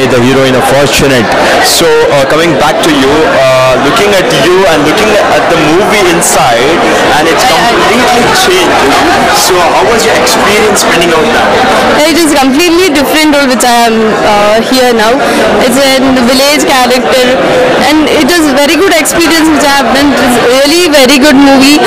the heroine of Fortunate. So coming back to you, looking at you and looking at the movie inside, and it's completely changed. So how was your experience spending out that? It is completely different role which I am here now. It's a village character, and it is very good experience which I have done. It's really very good movie.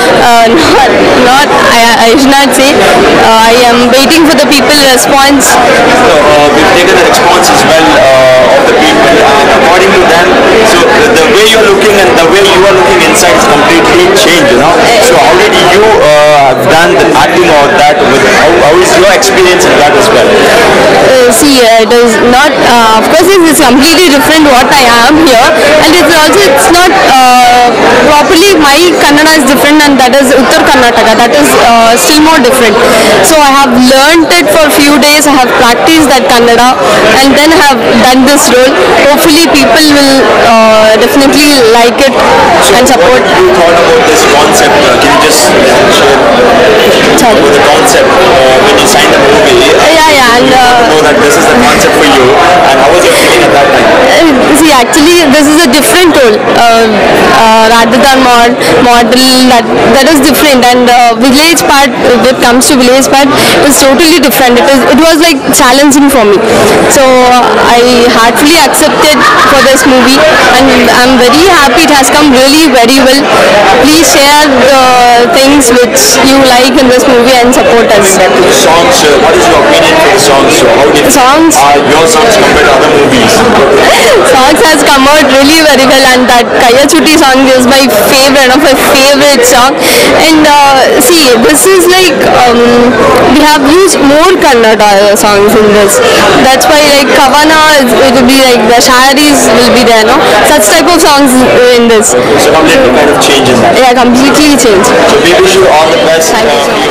I should not say. I am waiting for the people response. We've taken the response as well of the people, and according to them, so the way you're looking and the way you are looking inside is completely changed, you know. So how did you have done the acting or that? How is your experience in that as well? It is not. Of course, it is completely different what I am here, and it's not properly. My Kannada is different, and that is Uttar Karnataka. That is still more different. So I have learned it for a few days. I have practiced that Kannada, and then have done this role. Hopefully, people will definitely like it and support. What you thought about this concept? Can you just share about the concept when you signed the movie? Yeah, and know that this is the concept for you, and how was your feeling at that time? Actually, this is a different role rather than model. That is different, and village part. When it comes to village part, is totally different. It was like challenging for me. So I heartfully accepted for this movie, and I'm very happy. It has come really very well. Please share the things which you like in this movie and support us. Coming back to the songs, what is your opinion for the songs? So how different are your songs compared to other movies? Songs has come out really very well, and that Kaya Chutti song is my favorite, one of my favorite song. And this is like we have used more Kannada songs in this. That's why like Kavana, it will be like the Shayaris will be there, no? Such type of songs in this. So completely kind of change in that. Yeah, completely changed. So we wish you all the best. Thank you so much.